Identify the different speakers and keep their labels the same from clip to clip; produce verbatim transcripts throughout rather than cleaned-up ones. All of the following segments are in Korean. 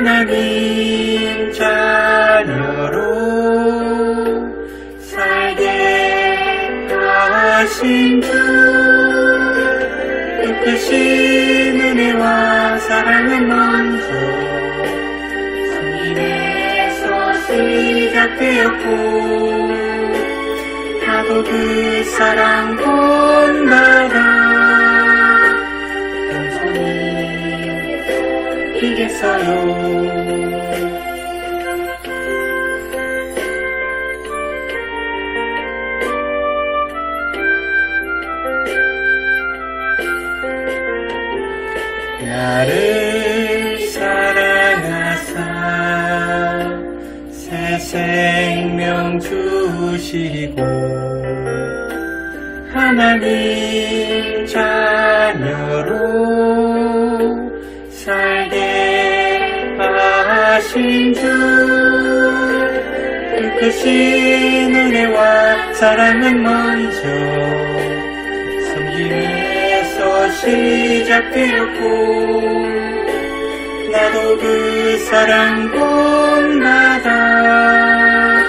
Speaker 1: 하나님 자녀로 살게 하신 주, 뜻이 은혜와 사랑은 먼저 성인에서 시작되었고, 나도 그 사랑 본받아 겸손히 이겠어요. 나를 사랑하사 새 생명 주시고, 하나님 자녀로 살게 하신 주, 크신 은혜와 사랑은 먼저 섬김에서 시작되었고, 나도 그 사랑 본받아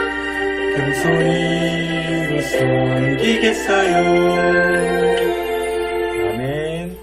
Speaker 1: 겸손히 섬기겠어요. 아멘.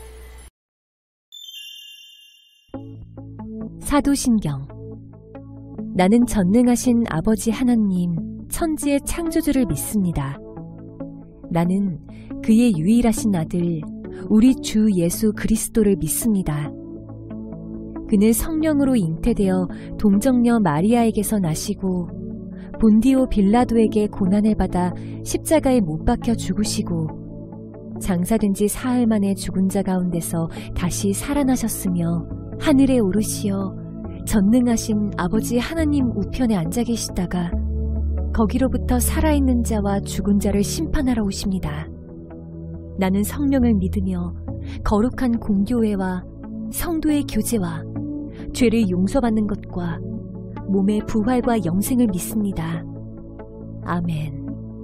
Speaker 2: 사도신경. 나는 전능하신 아버지 하나님, 천지의 창조주를 믿습니다. 나는 그의 유일하신 아들, 우리 주 예수 그리스도를 믿습니다. 그는 성령으로 잉태되어 동정녀 마리아에게서 나시고, 본디오 빌라도에게 고난을 받아 십자가에 못 박혀 죽으시고, 장사된 지 사흘 만에 죽은 자 가운데서 다시 살아나셨으며, 하늘에 오르시어 전능하신 아버지 하나님 우편에 앉아 계시다가 거기로부터 살아있는 자와 죽은 자를 심판하러 오십니다. 나는 성령을 믿으며 거룩한 공교회와 성도의 교제와 죄를 용서받는 것과 몸의 부활과 영생을 믿습니다. 아멘.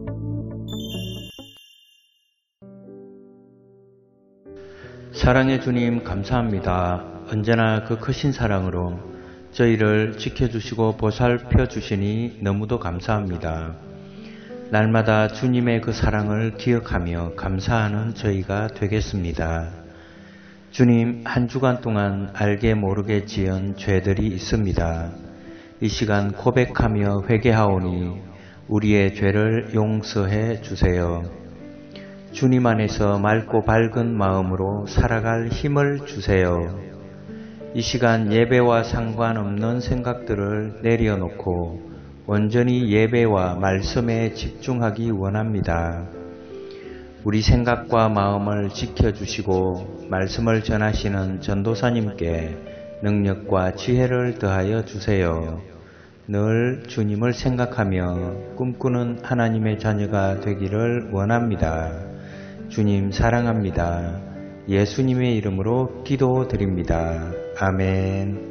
Speaker 3: 사랑의 주님, 감사합니다. 언제나 그 크신 사랑으로 저희를 지켜주시고 보살펴 주시니 너무도 감사합니다. 날마다 주님의 그 사랑을 기억하며 감사하는 저희가 되겠습니다. 주님, 한 주간 동안 알게 모르게 지은 죄들이 있습니다. 이 시간 고백하며 회개하오니 우리의 죄를 용서해 주세요. 주님 안에서 맑고 밝은 마음으로 살아갈 힘을 주세요. 이 시간 예배와 상관없는 생각들을 내려놓고 온전히 예배와 말씀에 집중하기 원합니다. 우리 생각과 마음을 지켜주시고 말씀을 전하시는 전도사님께 능력과 지혜를 더하여 주세요. 늘 주님을 생각하며 꿈꾸는 하나님의 자녀가 되기를 원합니다. 주님 사랑합니다. 예수님의 이름으로 기도드립니다. 아멘.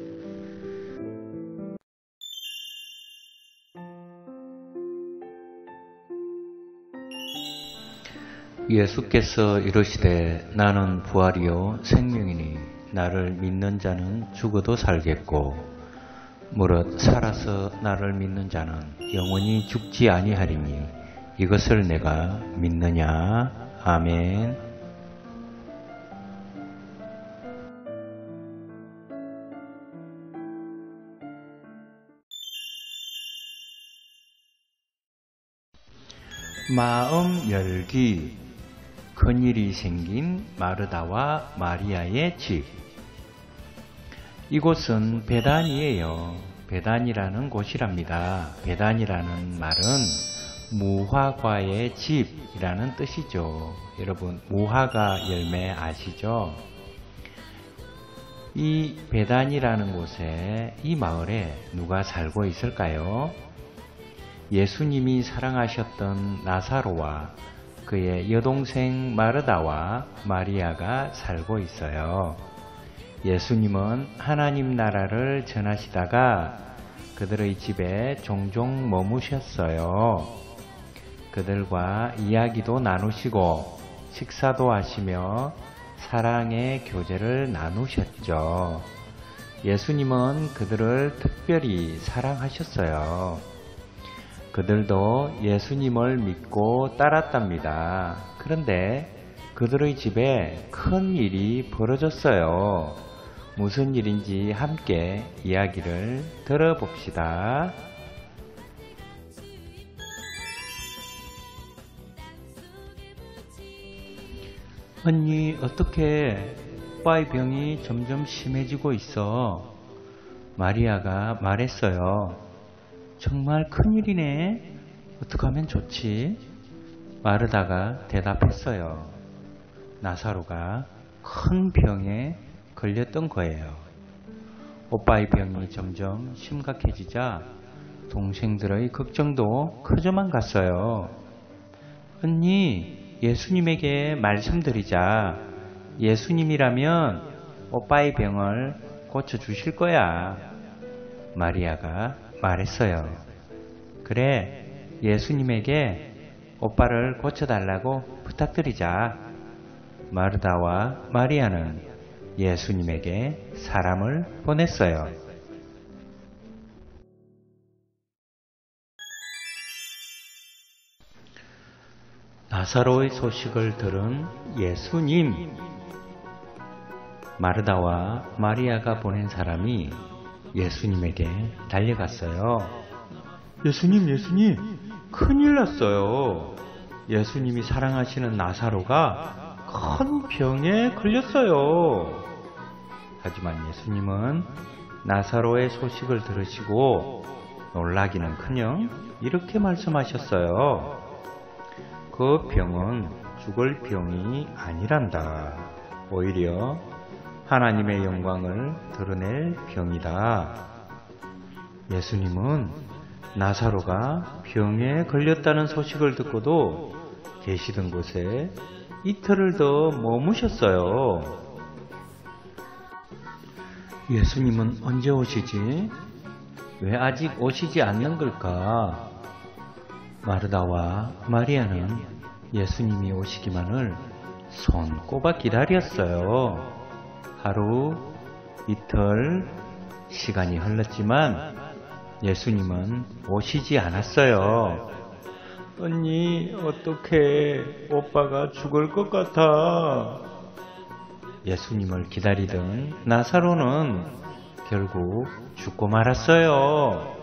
Speaker 3: 예수께서 이르시되 나는 부활이요 생명이니 나를 믿는 자는 죽어도 살겠고 무릇 살아서 나를 믿는 자는 영원히 죽지 아니하리니 이것을 내가 믿느냐. 아멘. 마음 열기. 큰일이 생긴 마르다와 마리아의 집. 이곳은 베단이에요. 베단이라는 곳이랍니다. 베단이라는 말은 무화과의 집이라는 뜻이죠. 여러분, 무화과 열매 아시죠? 이 베단이라는 곳에, 이 마을에 누가 살고 있을까요? 예수님이 사랑하셨던 나사로와 그의 여동생 마르다와 마리아가 살고 있어요. 예수님은 하나님 나라를 전하시다가 그들의 집에 종종 머무셨어요. 그들과 이야기도 나누시고 식사도 하시며 사랑의 교제를 나누셨죠. 예수님은 그들을 특별히 사랑하셨어요. 그들도 예수님을 믿고 따랐답니다. 그런데 그들의 집에 큰 일이 벌어졌어요. 무슨 일인지 함께 이야기를 들어봅시다. 언니, 어떻게 오빠의 병이 점점 심해지고 있어? 마리아가 말했어요. 정말 큰일이네. 어떻게 하면 좋지? 마르다가 대답했어요. 나사로가 큰 병에 걸렸던 거예요. 오빠의 병이 점점 심각해지자 동생들의 걱정도 커져만 갔어요. 언니, 예수님에게 말씀드리자. 예수님이라면 오빠의 병을 고쳐주실 거야. 마리아가 말했어요. 그래, 예수님에게 오빠를 고쳐달라고 부탁드리자. 마르다와 마리아는 예수님에게 사람을 보냈어요. 나사로의 소식을 들은 예수님. 마르다와 마리아가 보낸 사람이 예수님에게 달려갔어요. 예수님, 예수님, 큰일 났어요. 예수님이 사랑하시는 나사로가 큰 병에 걸렸어요. 하지만 예수님은 나사로의 소식을 들으시고 놀라기는커녕 이렇게 말씀하셨어요. 그 병은 죽을 병이 아니란다. 오히려 하나님의 영광을 드러낼 병이다. 예수님은 나사로가 병에 걸렸다는 소식을 듣고도 계시던 곳에 이틀을 더 머무셨어요. 예수님은 언제 오시지? 왜 아직 오시지 않는 걸까? 마르다와 마리아는 예수님이 오시기만을 손꼽아 기다렸어요. 하루, 이틀, 시간이 흘렀지만 예수님은 오시지 않았어요. 언니, 어떡해. 오빠가 죽을 것 같아. 예수님을 기다리던 나사로는 결국 죽고 말았어요.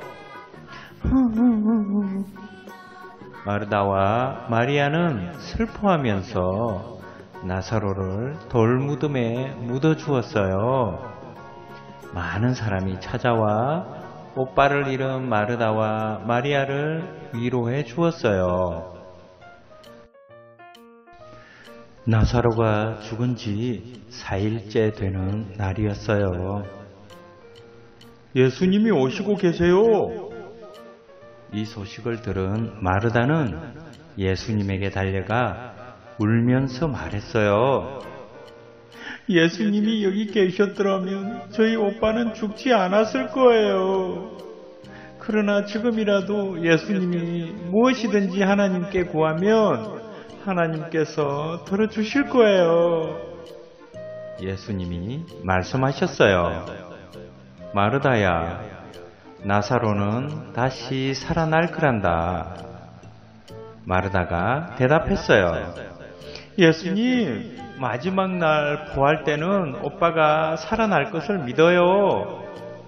Speaker 3: 마르다와 마리아는 슬퍼하면서 나사로를 돌무덤에 묻어주었어요. 많은 사람이 찾아와 오빠를 잃은 마르다와 마리아를 위로해 주었어요. 나사로가 죽은 지 사일째 되는 날이었어요. 예수님이 오시고 계세요. 이 소식을 들은 마르다는 예수님에게 달려가 울면서 말했어요. 예수님이 여기 계셨더라면 저희 오빠는 죽지 않았을 거예요. 그러나 지금이라도 예수님이 무엇이든지 하나님께 구하면 하나님께서 들어주실 거예요. 예수님이 말씀하셨어요. 마르다야, 나사로는 다시 살아날 거란다. 마르다가 대답했어요. 예수님, 마지막 날 부활 때는 오빠가 살아날 것을 믿어요.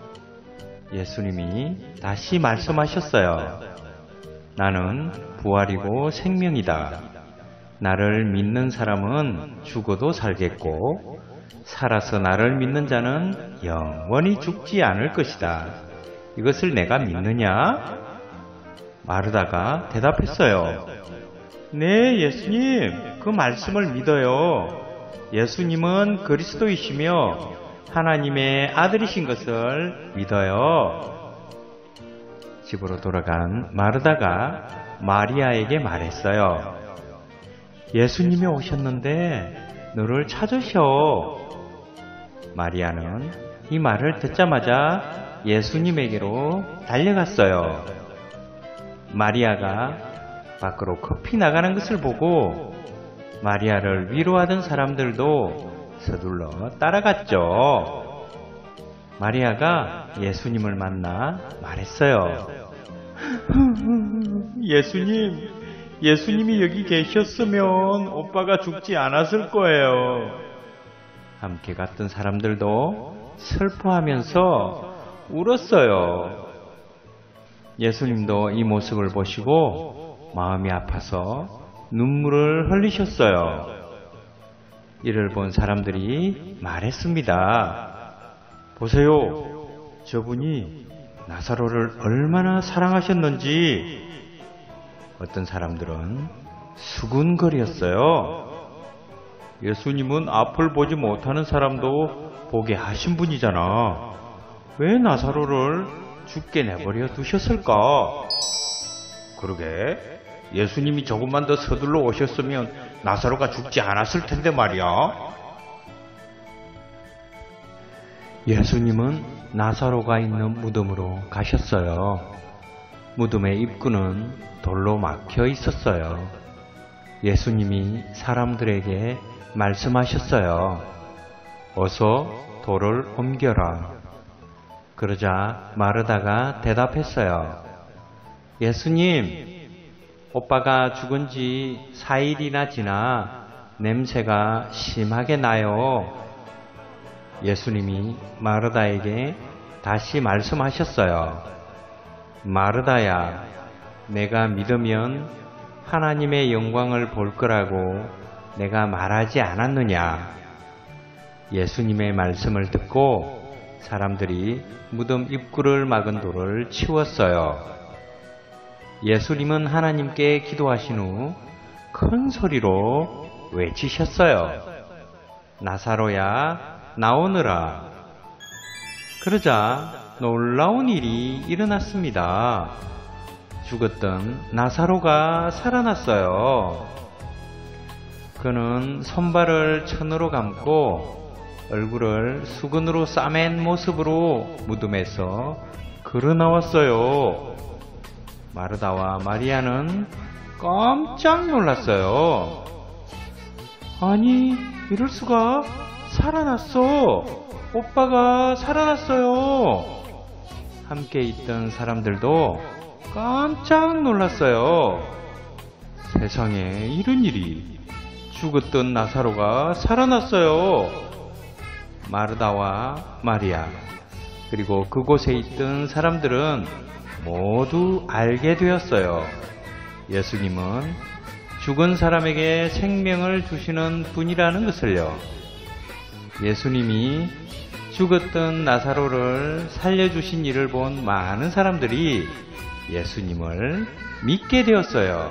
Speaker 3: 예수님이 다시 말씀하셨어요. 나는 부활이고 생명이다. 나를 믿는 사람은 죽어도 살겠고 살아서 나를 믿는 자는 영원히 죽지 않을 것이다. 이것을 내가 믿느냐? 마르다가 대답했어요. 네, 예수님, 그 말씀을 믿어요. 예수님은 그리스도이시며 하나님의 아들이신 것을 믿어요. 집으로 돌아간 마르다가 마리아에게 말했어요. 예수님이 오셨는데 너를 찾으셔. 마리아는 이 말을 듣자마자 예수님에게로 달려갔어요. 마리아가 밖으로 급히 나가는 것을 보고 마리아를 위로하던 사람들도 서둘러 따라갔죠. 마리아가 예수님을 만나 말했어요. 예수님, 예수님이 여기 계셨으면 오빠가 죽지 않았을 거예요. 함께 갔던 사람들도 슬퍼하면서 울었어요. 예수님도 이 모습을 보시고 마음이 아파서 눈물을 흘리셨어요. 이를 본 사람들이 말했습니다. 보세요. 저분이 나사로를 얼마나 사랑하셨는지. 어떤 사람들은 수군거렸어요. 예수님은 앞을 보지 못하는 사람도 보게 하신 분이잖아. 왜 나사로를 죽게 내버려 두셨을까? 그러게, 예수님이 조금만 더 서둘러 오셨으면 나사로가 죽지 않았을 텐데 말이야. 예수님은 나사로가 있는 무덤으로 가셨어요. 무덤의 입구는 돌로 막혀 있었어요. 예수님이 사람들에게 말씀하셨어요. 어서 돌을 옮겨라. 그러자 마르다가 대답했어요. 예수님, 오빠가 죽은 지 사일이나 지나 냄새가 심하게 나요. 예수님이 마르다에게 다시 말씀하셨어요. 마르다야, 내가 믿으면 하나님의 영광을 볼 거라고 내가 말하지 않았느냐? 예수님의 말씀을 듣고 사람들이 무덤 입구를 막은 돌을 치웠어요. 예수님은 하나님께 기도하신 후 큰 소리로 외치셨어요. 나사로야, 나오너라. 그러자 놀라운 일이 일어났습니다. 죽었던 나사로가 살아났어요. 그는 손발을 천으로 감고 얼굴을 수건으로 싸맨 모습으로 무덤에서 걸어 나왔어요. 마르다와 마리아는 깜짝 놀랐어요. 아니, 이럴 수가? 살아났어! 오빠가 살아났어요! 함께 있던 사람들도 깜짝 놀랐어요. 세상에 이런 일이. 죽었던 나사로가 살아났어요. 마르다와 마리아, 그리고 그곳에 있던 사람들은 모두 알게 되었어요. 예수님은 죽은 사람에게 생명을 주시는 분이라는 것을요. 예수님이 죽었던 나사로를 살려주신 일을 본 많은 사람들이 예수님을 믿게 되었어요.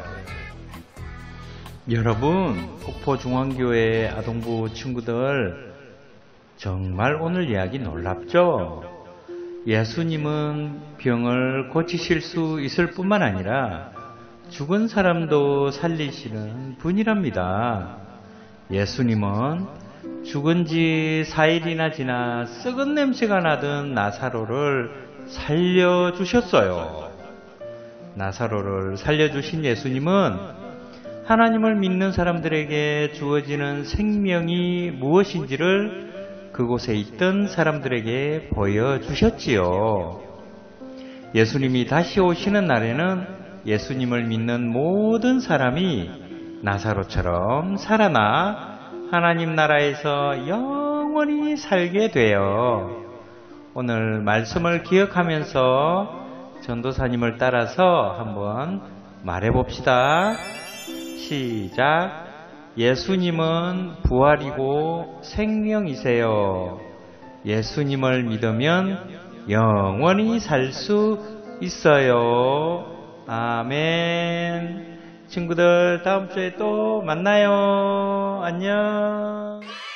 Speaker 3: 여러분, 폭포중앙교회 아동부 친구들, 정말 오늘 이야기 놀랍죠? 예수님은 병을 고치실 수 있을 뿐만 아니라 죽은 사람도 살리시는 분이랍니다. 예수님은 죽은 지 사일이나 지나 썩은 냄새가 나던 나사로를 살려주셨어요. 나사로를 살려주신 예수님은 하나님을 믿는 사람들에게 주어지는 생명이 무엇인지를 그곳에 있던 사람들에게 보여주셨지요. 예수님이 다시 오시는 날에는 예수님을 믿는 모든 사람이 나사로처럼 살아나 하나님 나라에서 영원히 살게 돼요. 오늘 말씀을 기억하면서 전도사님을 따라서 한번 말해봅시다. 시작. 예수님은 부활이고 생명이세요. 예수님을 믿으면 영원히 살 수 있어요. 아멘. 친구들, 다음 주에 또 만나요. 안녕.